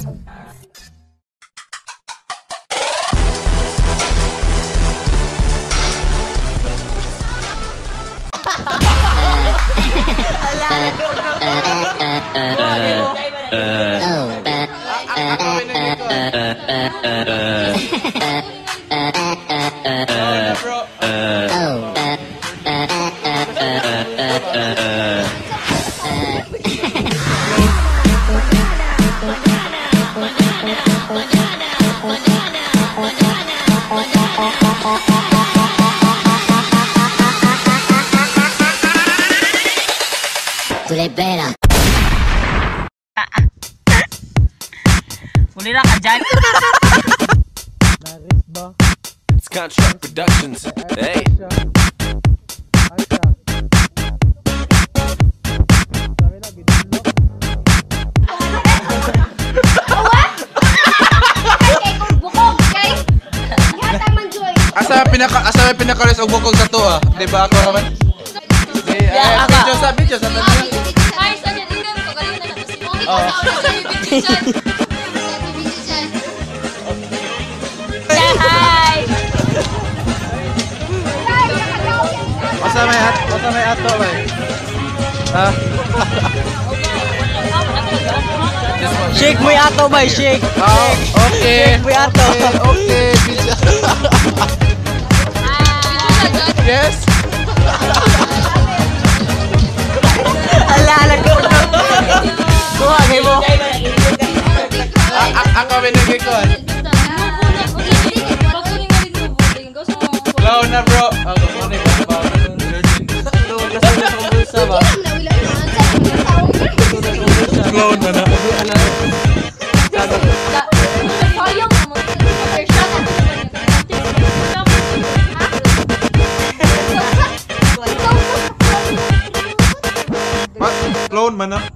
Tulebera. Ulira ka dyan. It's Construct Productions. Hey. Asa pinakalis og bukog sa to ah. Di ba ako naman? Video sa tanong. Ay, sa dyan din ko galing na si Mogi pa sa video. Hi. Asa may ato ba? Ha? Shake mo yato ba? Shake. Oh, okay. Shake mo yato. Okay. Yes. Ala ko. Kuha kay mo. Ako binigay. Clown na bro. Ako muna ba? Clown na na. Clown man na.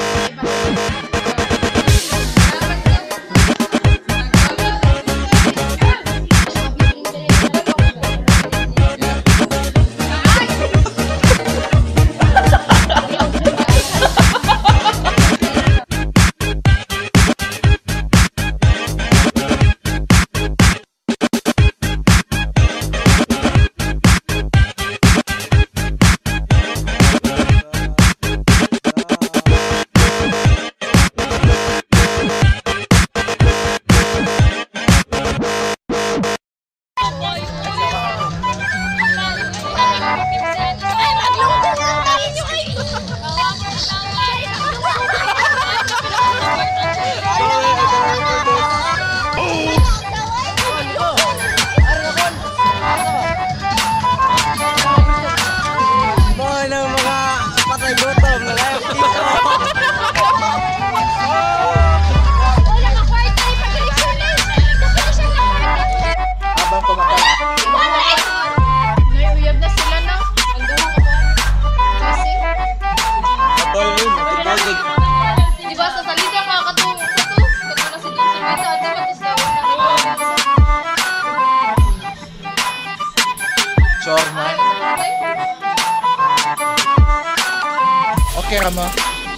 Okay ka mo?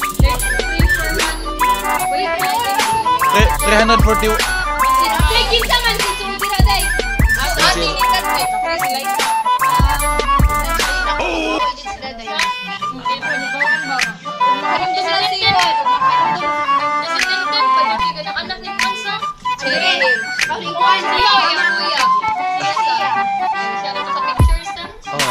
340. Taking saman si Sudi Haday. Ating ikat kay Crazy Light.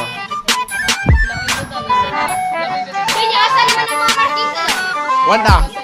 Wanda.